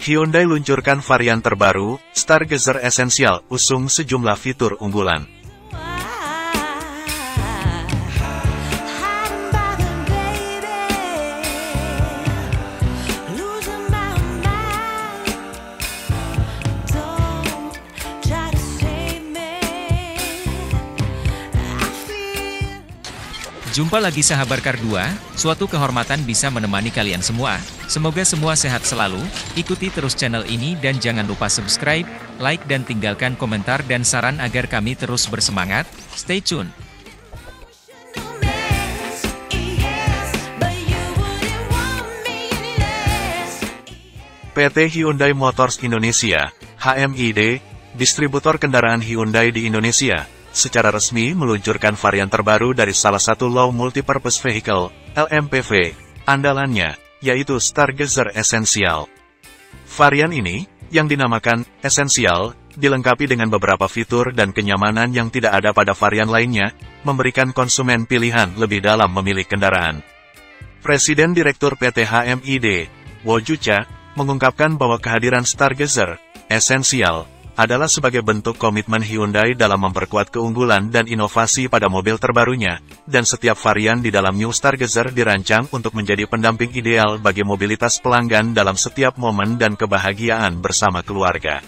Hyundai luncurkan varian terbaru, Stargazer Essential, usung sejumlah fitur unggulan. Jumpa lagi sahabat Kar2, suatu kehormatan bisa menemani kalian semua. Semoga semua sehat selalu, ikuti terus channel ini dan jangan lupa subscribe, like dan tinggalkan komentar dan saran agar kami terus bersemangat. Stay tune. PT Hyundai Motors Indonesia, HMID, distributor kendaraan Hyundai di Indonesia, secara resmi meluncurkan varian terbaru dari salah satu Low Multipurpose Vehicle, LMPV, andalannya, yaitu Stargazer Essential. Varian ini, yang dinamakan Essential, dilengkapi dengan beberapa fitur dan kenyamanan yang tidak ada pada varian lainnya, memberikan konsumen pilihan lebih dalam memilih kendaraan. Presiden Direktur PT HMID, Wo Jucha, mengungkapkan bahwa kehadiran Stargazer Essential adalah sebagai bentuk komitmen Hyundai dalam memperkuat keunggulan dan inovasi pada mobil terbarunya, dan setiap varian di dalam New Stargazer dirancang untuk menjadi pendamping ideal bagi mobilitas pelanggan dalam setiap momen dan kebahagiaan bersama keluarga.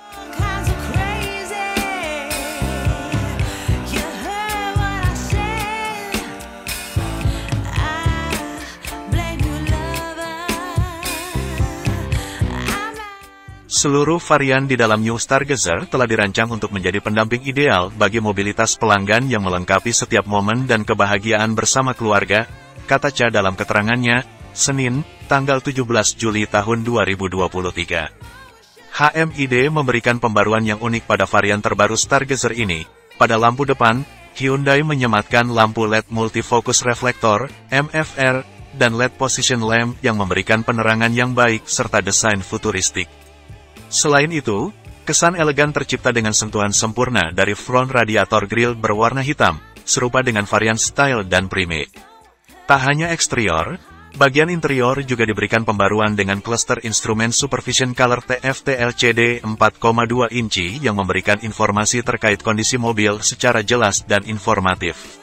Seluruh varian di dalam New Stargazer telah dirancang untuk menjadi pendamping ideal bagi mobilitas pelanggan yang melengkapi setiap momen dan kebahagiaan bersama keluarga, kata Cha dalam keterangannya, Senin, tanggal 17 Juli tahun 2023. HMID memberikan pembaruan yang unik pada varian terbaru Stargazer ini. Pada lampu depan, Hyundai menyematkan lampu LED Multifocus Reflector, MFR, dan LED Position Lamp yang memberikan penerangan yang baik serta desain futuristik. Selain itu, kesan elegan tercipta dengan sentuhan sempurna dari front radiator grill berwarna hitam, serupa dengan varian Style dan Prime. Tak hanya eksterior, bagian interior juga diberikan pembaruan dengan cluster instrumen Supervision Color TFT LCD 4,2 inci yang memberikan informasi terkait kondisi mobil secara jelas dan informatif.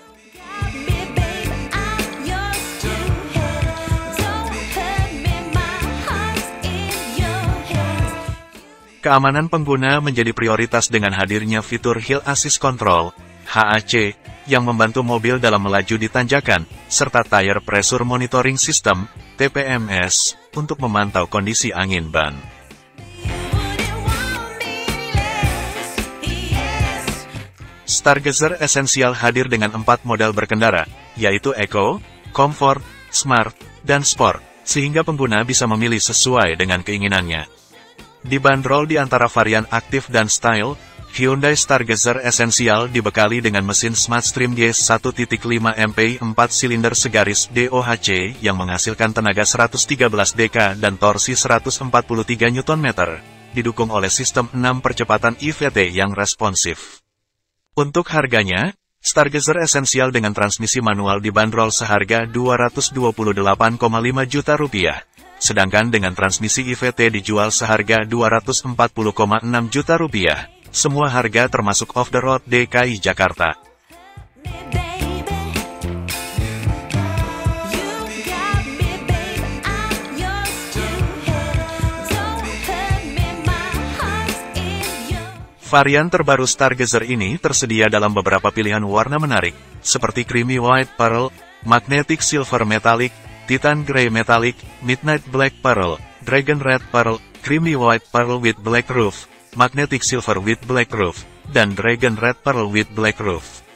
Keamanan pengguna menjadi prioritas dengan hadirnya fitur Hill Assist Control, HAC, yang membantu mobil dalam melaju di tanjakan, serta Tire Pressure Monitoring System, TPMS, untuk memantau kondisi angin ban. Stargazer Essential hadir dengan 4 model berkendara, yaitu Eco, Comfort, Smart, dan Sport, sehingga pengguna bisa memilih sesuai dengan keinginannya. Dibanderol di antara varian aktif dan style, Hyundai Stargazer Essential dibekali dengan mesin Smartstream G1.5 MP 4 silinder segaris DOHC yang menghasilkan tenaga 113 dk dan torsi 143 Nm, didukung oleh sistem 6 percepatan IVT yang responsif. Untuk harganya, Stargazer Essential dengan transmisi manual dibanderol seharga Rp228,5 juta, sedangkan dengan transmisi IVT dijual seharga Rp240,6 juta. Semua harga termasuk off the road DKI Jakarta. Varian terbaru Stargazer ini tersedia dalam beberapa pilihan warna menarik, seperti Creamy White Pearl, Magnetic Silver Metallic, Titan Grey Metallic, Midnight Black Pearl, Dragon Red Pearl, Creamy White Pearl with Black Roof, Magnetic Silver with Black Roof, dan Dragon Red Pearl with Black Roof.